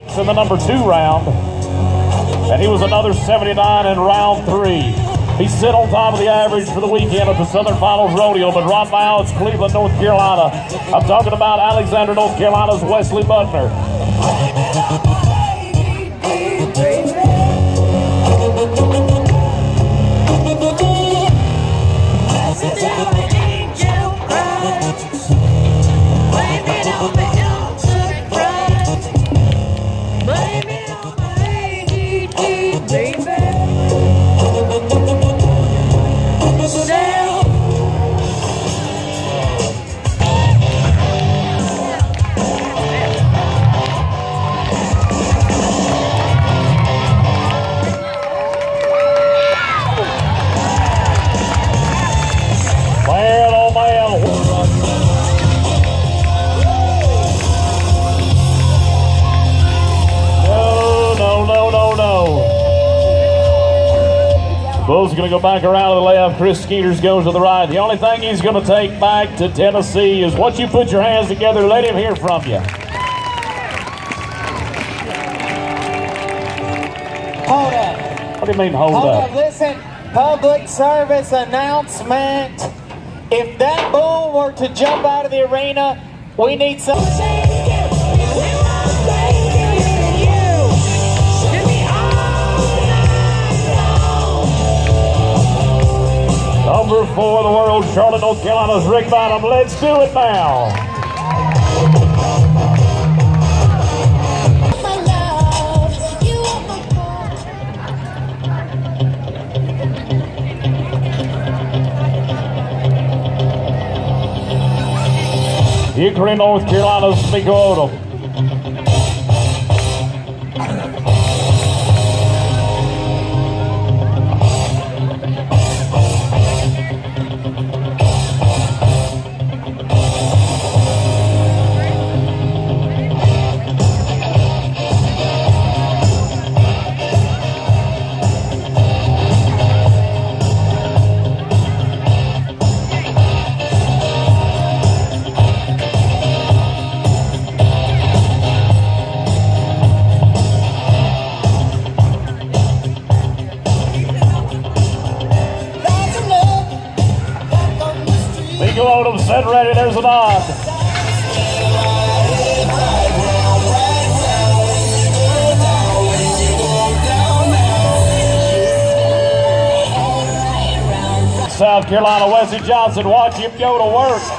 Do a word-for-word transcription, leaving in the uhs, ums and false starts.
In the number two round, and he was another seventy-nine in round three. He sit on top of the average for the weekend at the Southern Finals Rodeo, but right now it's Cleveland, North Carolina. I'm talking about Alexander, North Carolina's Wesley Buckner. Bull's going to go back around to the left. Chris Skeeters goes to the right. The only thing he's going to take back to Tennessee is once you put your hands together, let him hear from you. Hold up. What do you mean, hold, hold up? up? Listen, public service announcement. If that bull were to jump out of the arena, we need some... Number four in the world, Charlotte, North Carolina's Rick Bynum. Let's do it now. Hickory, North Carolina's Sneeko Odom. Sneeko Odom set ready, there's a nod. South Carolina, Wesley Johnson, watch him go to work.